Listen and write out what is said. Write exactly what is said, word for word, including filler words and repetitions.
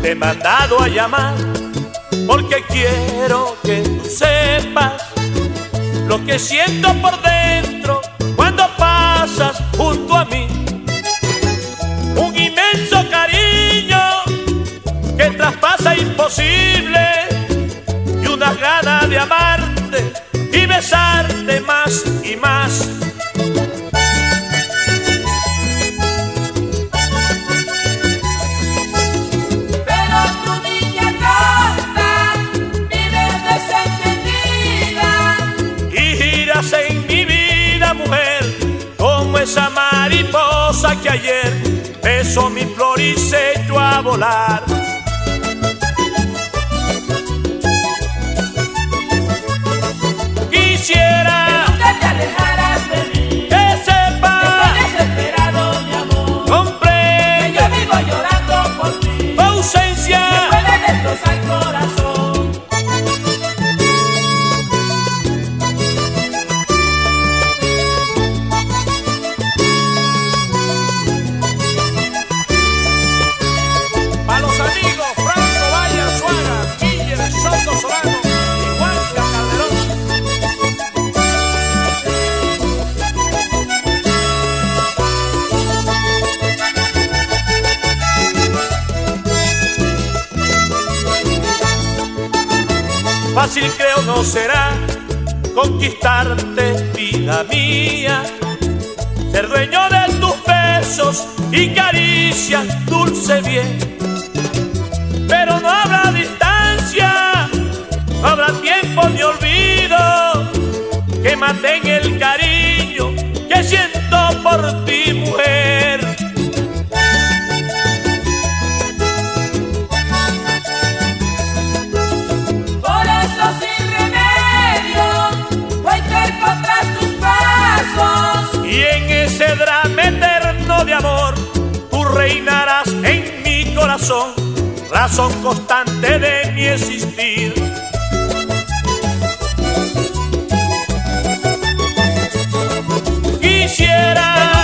te he mandado a llamar porque quiero que tú sepas lo que siento por dentro cuando pasas junto a mí. Un inmenso cariño que traspasa imposible y una gana de amarte y besarte más y más. Pero tu niña tonta vive desentendida Y giras en mi vida, mujer, como esa mariposa que ayer besó mi flor y se echó a volar. Quisiera que nunca te alejaras de mí. que sepas Estoy desesperado, mi amor, que comprende yo vivo llorando por ti. tu ausencia. Puede destrozar el corazón. Para los amigos Franco Valle Arzuaga, Guille Soto Solano y Juan Calderón. Fácil creo no será conquistarte, vida mía, ser dueño de tus besos y caricias, dulce bien. Pero no habrá distancia, no habrá tiempo ni olvido que maten el cariño que siento por ti, mujer. Por eso sin remedio voy a ir contra tus pasos. Y en ese drama eterno de amor tú reinarás en mi corazón, razón constante de mi existir. Quisiera